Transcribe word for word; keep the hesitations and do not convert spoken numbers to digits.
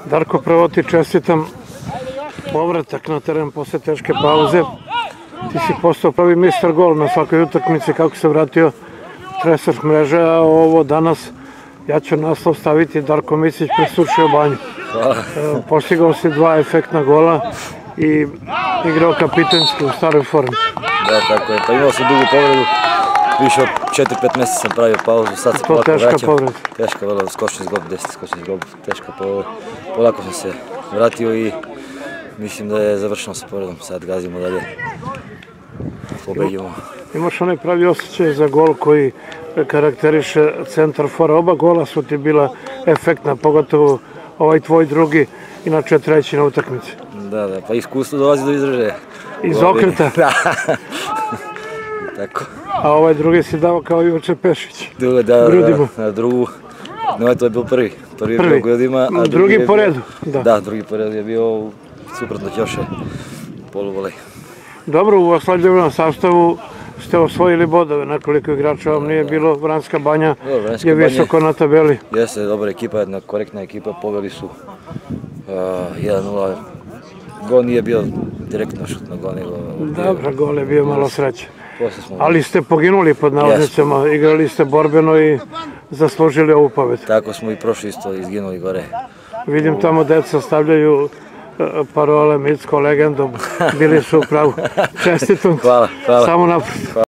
Darko, prvo ti čestitam povratak na teren posle teške pauze. Ti si postao prvi mister gol na svakoj utakmici kako se vratio tresač mreže, a ovo danas ja ću naslov staviti Darko Micić presušio banju. Postigao si dva efektna gola i igrao kapitenski u staroj formi. Da, tako je. Pa imao sam dugu povredu. Više od četiri pet mjeseca sam pravio pauzu, sad se polako vraćam. Teška povreda. Teška, vrlo, skočni zglob, desni skočni zglob, teška povreda. Polako sam se vratio i mislim da je završeno sa povredom. Sad gazimo dalje, pobedimo. Imaš onaj pravi osjećaj za gol koji karakteriše centar fora. Oba gola su ti bila efektna, pogotovo ovaj tvoj drugi, inače treći na utakmici. Da, da, pa iskustvo dolazi do izražaja. Iz okreta? Da. Tako. A ovaj drugi si dao kao Ivoče Pešić, Druga, da, grudima. Da, na drugu, no to je bio prvi. Prvi je bio grudima, a drugi, drugi je po redu. Da. da, drugi po redu je bio suprotno Ćoše, poluvolej. Dobro, u oslađenom sastavu ste osvojili bodove, nekoliko igrača vam nije bilo, Vranjska banja je visoko na tabeli. Jeste, dobra ekipa, jedna korektna ekipa, pobjeli su jedan nula. Gol nije bio direktno šut na gol, nego... Dobro, gol je bio malo sreće. Ali ste poginuli pod navodnicama, igrali ste borbeno i zaslužili ovu pobedu. Tako smo i prošli isto, izginuli gore. Vidim tamo deca stavljaju parole Micko legendom, bili su u pravu. Čestitam, hvala, hvala. Samo napred.